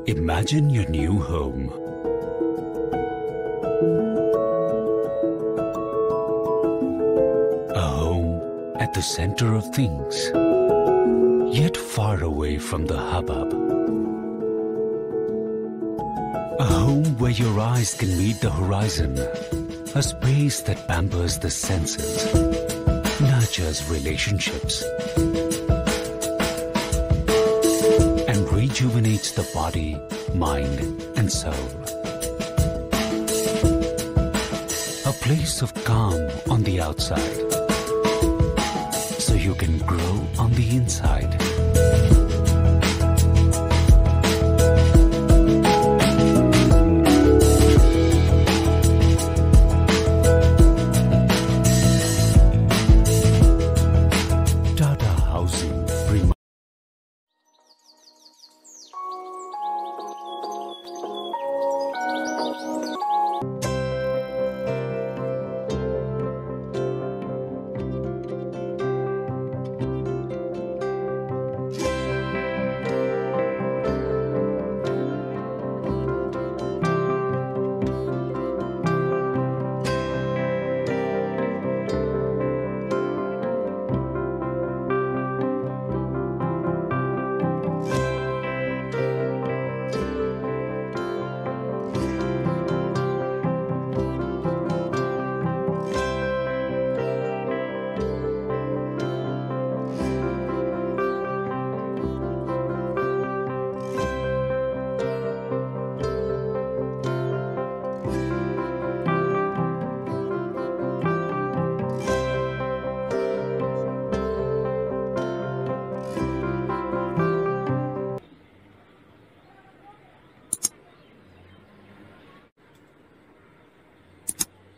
Imagine your new home. A home at the center of things, yet far away from the hubbub. A home where your eyes can meet the horizon. A space that pampers the senses, nurtures relationships, and rejuvenates the body, mind, and soul. A place of calm on the outside, so you can grow on the inside.